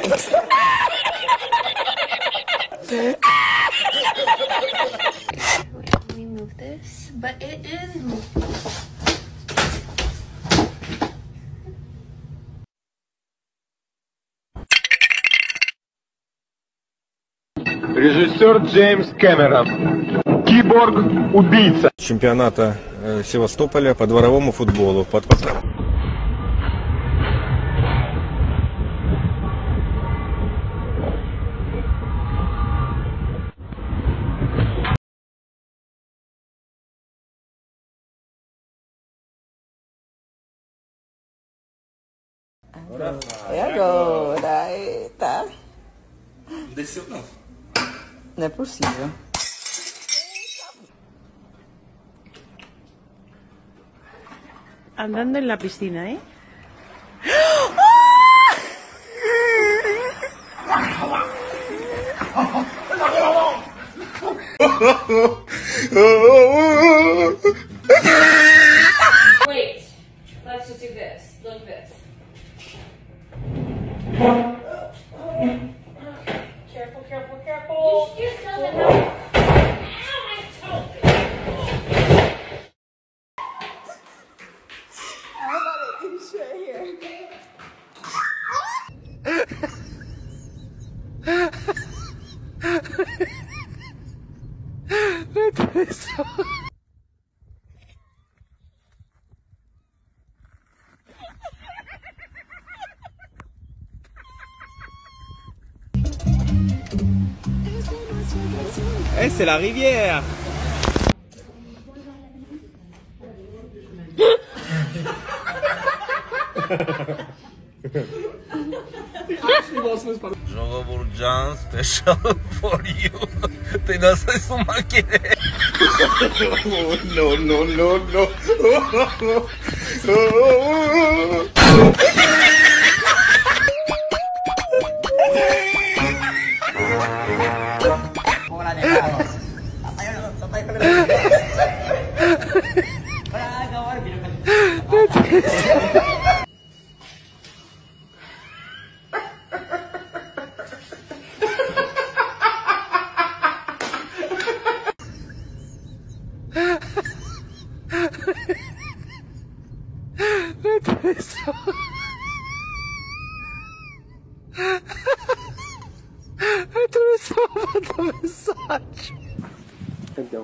Let me move this, but it is. Режиссер Джеймс Кэмерон. Киборг-убийца. Чемпионата Севастополя по дворовому футболу. Agora, eita. Não desceu, não. Não é possível. Andando en la piscina, ¿eh? Wait, let's just do this. Look this. Careful, careful, careful. You still have no. Ow, my toe. Everybody, you shit here. Eh, c'est la rivière. Jogo Burjan special for you. Ty nasaj su makine. No, no, no, no. Então.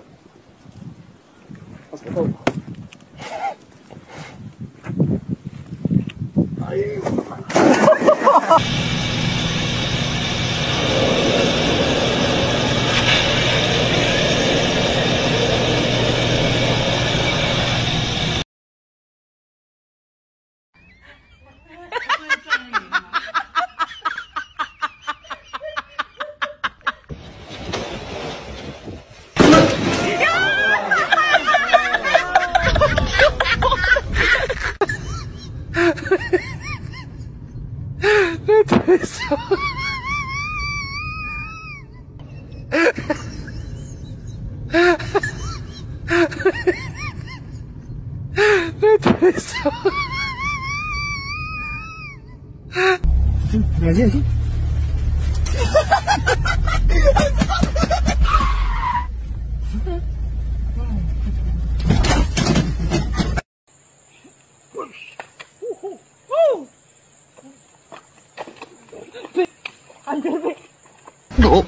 Allí. No.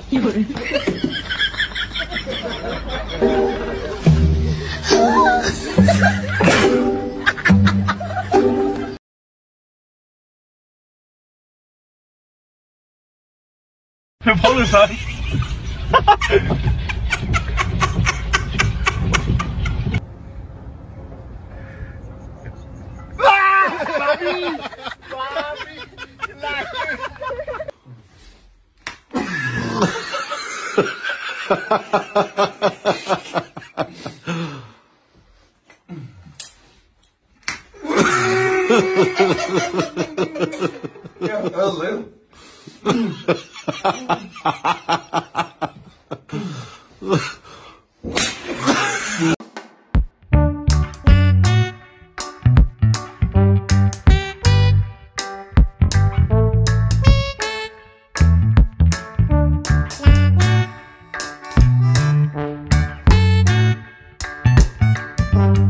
Polizei. Thank you.